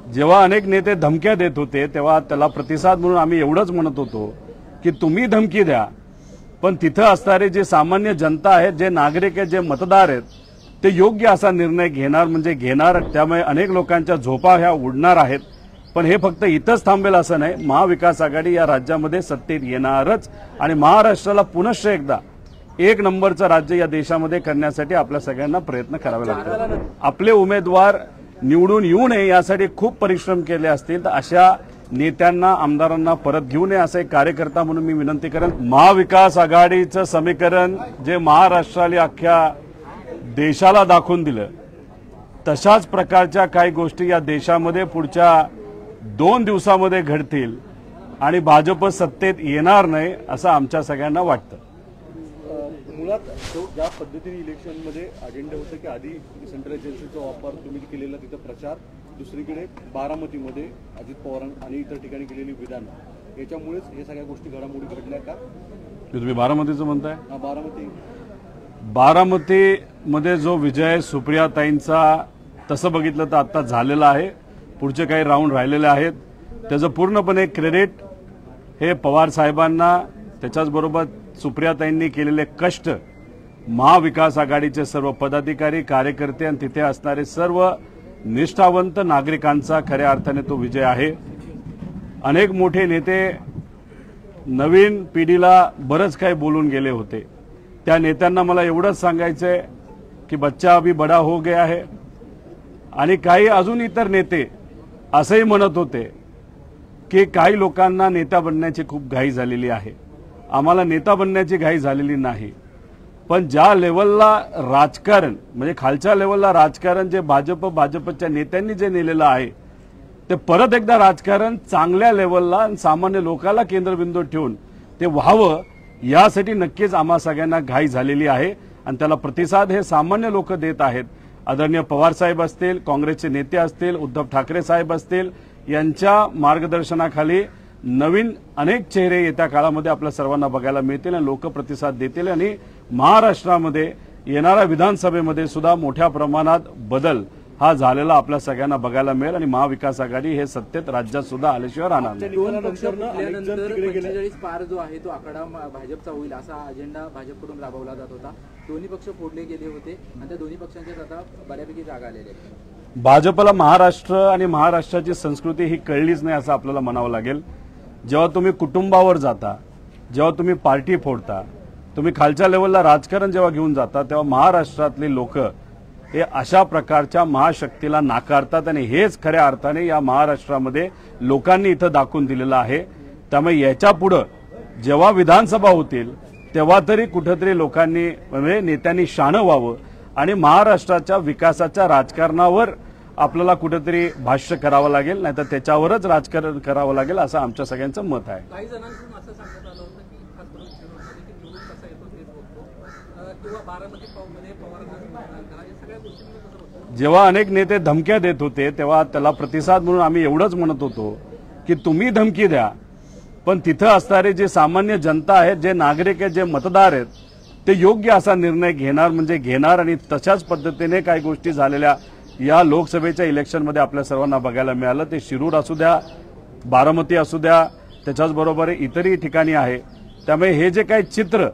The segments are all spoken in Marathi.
जेव्हा अनेक नेते धमक्या देत होते तेव्हा त्याला प्रतिसाद म्हणून आम्ही एवढंच म्हणत होतो की तुम्ही धमकी द्या, पण तिथं असणारे जे सामान्य जनता आहेत, जे नागरिक आहेत, जे मतदार आहेत, ते योग्य असा निर्णय घेणार म्हणजे घेणार। त्यामुळे अनेक लोकांच्या झोपा ह्या उडणार आहेत। पण हे फक्त इथंच थांबेल असं नाही, महाविकास आघाडी या राज्यामध्ये सत्तेत येणारच आणि महाराष्ट्राला पुनश्च एकदा एक नंबरचं राज्य या देशामध्ये करण्यासाठी आपल्या सगळ्यांना प्रयत्न करावे लागतात। आपले उमेदवार निवडून येऊ नये यासाठी खूप परिश्रम केले असतील तर अशा नेत्यांना, आमदारांना परत घेऊ नये असं एक कार्यकर्ता म्हणून मी विनंती करेन। महाविकास आघाडीचं समीकरण जे महाराष्ट्राला अख्ख्या देशाला दाखवून दिलं, तशाच प्रकारच्या काही गोष्टी या देशामध्ये पुढच्या 2 दिवसामध्ये घडतील आणि भाजप सत्तेत येणार नाही असं आमच्या सगळ्यांना वाटतं। मुळात ज्या पद्धतीने इलेक्शनमध्ये अजेंडा होतं की आधी सेंट्रल एजन्सीचा वापर तुम्ही केलेला तिथं प्रचार, दुसरीकडे बारामतीमध्ये अजित पवार आणि इतर ठिकाणी केलेली विधानं, याच्यामुळेच हे सगळ्या गोष्टी घडामोडी घडल्या का? तुम्ही बारामतीचं म्हणताय? बारामती मध्ये जो विजय सुप्रियाताईंचा तसं बघितलं तर आता झालेला आहे, पुढचे काही राऊंड राहिलेले आहेत, त्याचं पूर्णपणे क्रेडिट हे पवार साहेबांना, त्याच्याचबरोबर सुप्रियाताईंनी केलेले कष्ट, महाविकास आघाडीचे सर्व पदाधिकारी, कार्यकर्ते आणि तिथे असणारे सर्व निष्ठावंत नागरिकांचा खऱ्या अर्थाने तो विजय आहे। अनेक मोठे नेते नवीन पिढीला बरंच काही बोलून गेले होते, त्या नेत्यांना मला एवढंच सांगायचंय की बच्चा अभी बडा हो गया है। आणि काही अजून इतर नेते असंही म्हणत होते की काही लोकांना नेता बनण्याची खूप घाई झालेली आहे। आम्हाला नेता बनण्याची घाई झालेली नाही, पण ज्या लेवलला राजकारण म्हणजे खालच्या लेवलला राजकारण जे भाजपच्या नेत्यांनी जे नेलेलं आहे, ते परत एकदा राजकारण चांगल्या लेवलला सामान्य लोकांना केंद्रबिंदू ठेवून ते व्हावं यासाठी नक्कीच आम्हा सगळ्यांना घाई झालेली आहे आणि त्याला प्रतिसाद हे सामान्य लोक देत आहेत। आदरणीय पवार साहेब असतील, काँग्रेसचे नेते असतील, उद्धव ठाकरे साहेब असतील, यांच्या मार्गदर्शनाखाली नवीन अनेक चेहरे येत्या काळामध्ये आपल्या सर्वांना बघायला मिळतील आणि लोक प्रतिसाद देतील आणि महाराष्ट्रामध्ये येणाऱ्या विधानसभेमध्ये सुद्धा मोठ्या प्रमाणात बदल हा झालेला आपल्या सगळ्यांना बघायला मिळेल आणि महाविकास आघाडी हे सत्तेत राज्यात सुद्धा आल्याशिवाय राहणार नाही। 2 पक्ष फुटल्यानंतर 45 पार जो आहे तो आकडा भाजपचा होईल असा अजेंडा भाजपकडून राबवला जात होता। दोन्ही पक्ष फोडले गेले होते आणि त्या दोन्ही पक्षांच्या आता बऱ्यापैकी जागा आलेल्या आहेत। भाजपला महाराष्ट्र आणि महाराष्ट्राची संस्कृती ही कळलीच नाही असं आपल्याला म्हणावं लागेल। जेव्हा तुम्ही कुटुंबावर जाता, जेव्हा तुम्ही पार्टी फोडता, तुम्ही खालच्या लेवलला राजकारण जेव्हा घेऊन जाता, तेव्हा महाराष्ट्रातली लोक हे अशा प्रकारच्या महाशक्तीला नाकारतात आणि हेच खऱ्या अर्थाने या महाराष्ट्रामध्ये लोकांनी इथं दाखवून दिलेलं आहे। त्यामुळे याच्या पुढे जेव्हा विधानसभा होतील तेव्हा तरी कुठेतरी लोकांनी म्हणजे नेत्यांनी शाणं व्हावं आणि महाराष्ट्राच्या विकासाच्या राजकारणावर आपल्याला कुठेतरी भाष्य करावं लागेल, नाहीतर त्याच्यावरच राजकारण करावं लागेल असं आमच्या सगळ्यांचं मत आहे। काही जणांकडून असं सांगण्यात आलं होतं की खास करून शिरोडमध्ये की निवडून कसा येतो तेच बघतो किंवा बारामती पावमध्ये पवारांना सगळ्या गोष्टी। जेव्हा अनेक नेते धमक्या देत होते तेव्हा त्याला प्रतिसाद म्हणून आम्ही एवढंच म्हणत होतो की तुम्ही धमकी द्या, पण तिथं असणारे जे सामान्य जनता आहेत, जे नागरिक आहेत, जे मतदार आहेत, ते योग्य असा निर्णय घेणार म्हणजे घेणार आणि तशाच पद्धतीने काही गोष्टी झालेल्या या लोकसभेच्या इलेक्शनमध्ये आपल्या सर्वांना बघायला मिळालं। ते शिरूर असू द्या, बारामती असू द्या, त्याच्याचबरोबर इतरही ठिकाणी आहे। त्यामुळे हे जे काही चित्र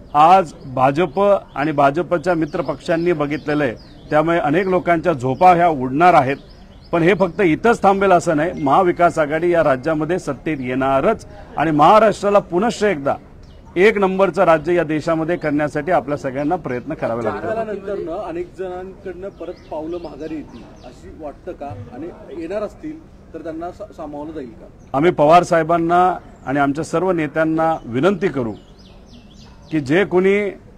आज भाजप आणि भाजपच्या मित्र पक्षांनी बघितलेलं आहे, त्यामुळे अनेक लोकांच्या झोपा ह्या उडणार आहेत। पण हे फक्त इथंच थांबेल असं नाही, महाविकास आघाडी या राज्यामध्ये सत्तेत येणारच आणि महाराष्ट्राला पुनश्च एकदा एक नंबरचं राज्य या देशामध्ये करण्यासाठी आपल्या सगळ्यांना प्रयत्न करावे लागतात। अनेक जणांकडनं परत पावलं माघारी येतील अशी वाटतं का? आणि येणार असतील तर त्यांना सामावलं जाईल का? आम्ही पवार साहेबांना आणि आमच्या सर्व नेत्यांना विनंती करू की जे कोणी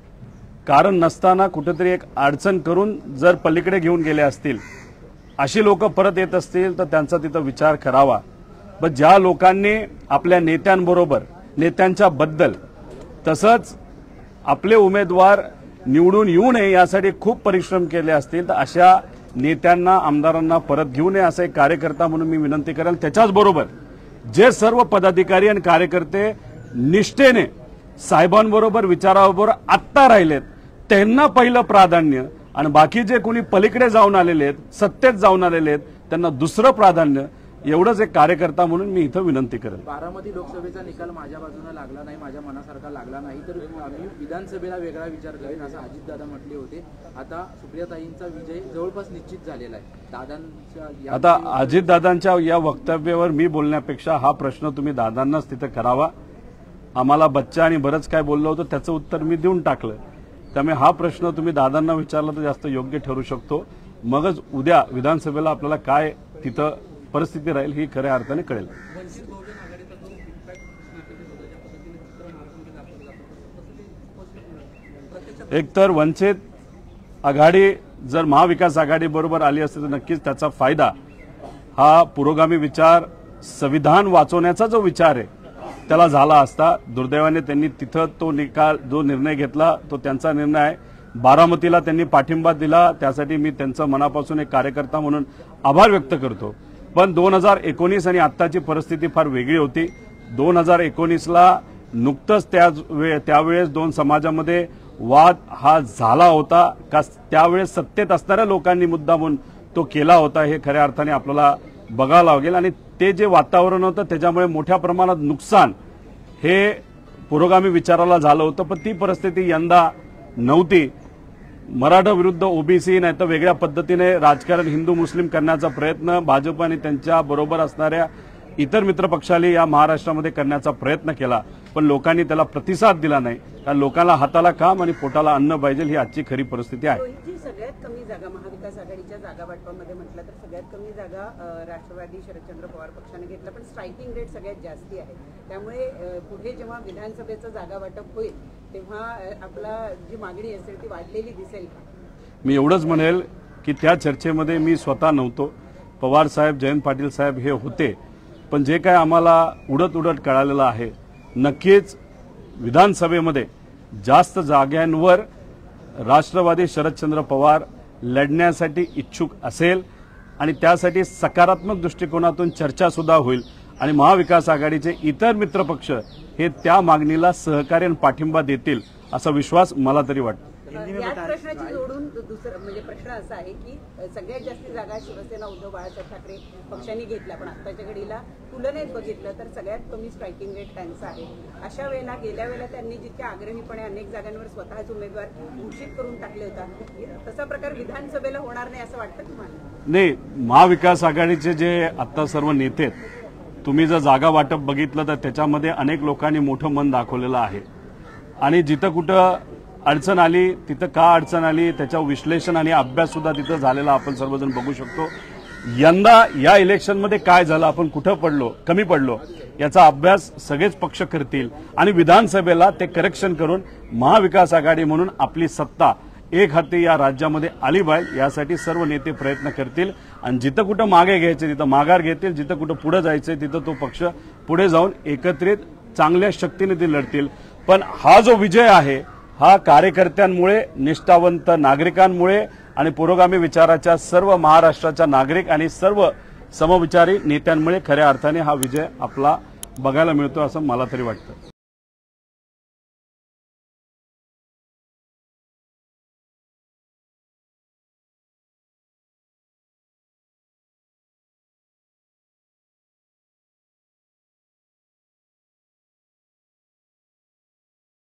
कारण नसताना कुठेतरी एक अडचण करून जर पलीकडे घेऊन गेले असतील, अशी लोक परत येत असतील तर त्यांचा तिथं विचार करावा। पण ज्या लोकांनी आपल्या नेत्यांबरोबर, नेत्यांच्या बद्दल तसंच आपले उमेदवार निवडून येऊ नये यासाठी खूप परिश्रम केले असतील तर अशा नेत्यांना, आमदारांना परत घेऊ नये असं एक कार्यकर्ता म्हणून मी विनंती करेन। त्याच्याचबरोबर जे सर्व पदाधिकारी आणि कार्यकर्ते निष्ठेने साहेबांबरोबर विचाराबरोबर आत्ता राहिलेत त्यांना पहिलं प्राधान्य आणि बाकी जे कोणी पलीकडे जाऊन आलेले आहेत, सत्तेत जाऊन आलेले आहेत, त्यांना दुसरं प्राधान्य, एवढंच एक कार्यकर्ता म्हणून मी इथं विनंती करेन. बारामती लोकसभेचा निकाल माझ्या बाजूने लागला नाही, माझ्या मनासारखा लागला नाही तर आम्ही विधानसभेला वेगळा विचार करेन असं अजितदादा म्हटले होते. आता सुप्रियाताईंचा विजय जवळपास निश्चित झालेला आहे. दादांच्या आता अजितदादांच्या या वक्तव्यावर मी बोलण्यापेक्षा हा प्रश्न तुम्ही दादांनाच तिथं करावा. आम्हाला बच्चा आणि बरंच काय बोललं होतं त्याचं उत्तर मी देऊन टाकलं. त्यामुळे हा प्रश्न तुम्ही दादांना विचारला तर जास्त योग्य ठरू शकतो. मगच उद्या विधानसभेला आपल्याला काय तिथं परिस्थिती राहील ही खऱ्या अर्थाने कळेल. एकतर वंचित आघाडी जर महाविकास आघाडी बरोबर आली असती तर नक्कीच त्याचा फायदा हा पुरोगामी विचार, संविधान वाचवण्याचा जो विचार आहे त्याला झाला असता. दुर्दैवाने त्यांनी तिथं तो निकाल जो निर्णय घेतला तो त्यांचा निर्णय आहे. बारामतीला त्यांनी पाठिंबा दिला, त्यासाठी मी त्यांचं मनापासून एक कार्यकर्ता म्हणून आभार व्यक्त करतो. पण 2019 आणि आत्ताची परिस्थिती फार वेगळी होती. 2019ला नुकतंच त्यावेळेस दोन समाजामध्ये वाद हा झाला होता का त्यावेळेस सत्तेत असणाऱ्या लोकांनी मुद्दा म्हणून तो केला होता हे खऱ्या अर्थाने आपल्याला बघायला लागेल. आणि ते जे वातावरण होतं त्याच्यामुळे मोठ्या प्रमाणात नुकसान हे पुरोगामी विचाराला झालं होतं. पण ती परिस्थिती यंदा नव्हती. मराठा विरुद्ध ओबीसी नाही तर वेगळ्या पद्धतीने राजकारण हिंदू मुस्लिम करण्याचा प्रयत्न भाजप आणि त्यांच्या बरोबर असणाऱ्या इतर मित्रपक्षांनी या महाराष्ट्रामध्ये करण्याचा प्रयत्न केला, पण लोकांनी त्याला प्रतिसाद दिला नाही. कारण लोकांना हाताला काम आणि पोटाला अन्न पाहिजे ही आजची खरी परिस्थिती आहे. सगळ्यात कमी जागा महाविकास आघाडीच्या जागा वाटपामध्ये म्हटलं तर सगळ्यात कमी जागा राष्ट्रवादी शरदचंद्र पवार पक्षाने घेतला, पण स्ट्रायकिंग रेट सगळ्यात जास्ती आहे. त्यामुळे पुढे जेव्हा विधानसभेचं जागा वाटप होईल तेव्हा आपला जी मागणी असेल ती वाढलेली दिसेल का? मी एवढंच म्हणेल की त्या चर्चेमध्ये मी स्वतः नव्हतो. पवार साहेब, जयंत पाटील साहेब हे होते. पण जे काय आम्हाला उडत उडत कळालेलं आहे, नक्कीच विधानसभेमध्ये जास्त जाग्यांवर राष्ट्रवादी शरदचंद्र पवार लढण्यासाठी इच्छुक असेल आणि त्यासाठी सकारात्मक दृष्टिकोनातून चर्चा सुद्धा होईल आणि महाविकास आघाडीचे इतर मित्रपक्ष हे त्या मागणीला सहकार्य आणि पाठिंबा देतील असा विश्वास मला तरी वाटतो. याच प्रश्नाची जोडून दुसरा म्हणजे प्रश्न असा आहे की सगळ्यात जास्त जागा शिवसेना उद्धव बाळासाहेब ठाकरे पक्षांनी घेतल्या, पण आत्ताच्या घडीला तुलनेत बघितलं तर सगळ्यात कमी स्ट्रायकिंग रेट त्यांचा आहे. अशा वेळेला गेल्या वेळेला त्यांनी जितक्या आग्रहीपणे अनेक जागांवर स्वतःच उमेदवार घोषित करून टाकले होता, तसा प्रकार विधानसभेला होणार नाही असं वाटतं तुम्हाला? नाही, महाविकास आघाडीचे जे आता सर्व नेते तुम्ही जर जागा वाटप बघितलं तर त्याच्यामध्ये अनेक लोकांनी मोठं मन दाखवलेलं आहे आणि जिथं कुठं अडचण आली तिथं का अडचण आली त्याच्यावर विश्लेषण आणि अभ्यास सुद्धा तिथं झालेला आपण सर्वजण बघू शकतो. यंदा या इलेक्शनमध्ये काय झालं, आपण कुठं पडलो, कमी पडलो याचा अभ्यास सगळेच पक्ष करतील आणि विधानसभेला ते करेक्शन करून महाविकास आघाडी म्हणून आपली सत्ता एक हाती या राज्यामध्ये आली पाहिजे यासाठी सर्व नेते प्रयत्न करतील आणि जिथं कुठं मागे घ्यायचे तिथं माघार घेतील, जिथं कुठं पुढे जायचंय तिथं तो पक्ष पुढे जाऊन एकत्रित चांगल्या शक्तीने ते लढतील. पण हा जो विजय आहे हा कार्यकर्त्यांमुळे, निष्ठावंत नागरिकांमुळे आणि पुरोगामी विचाराच्या सर्व महाराष्ट्राच्या नागरिक आणि सर्व समविचारी नेत्यांमुळे खऱ्या अर्थाने हा विजय आपला बघायला मिळतो असं मला तरी वाटतं.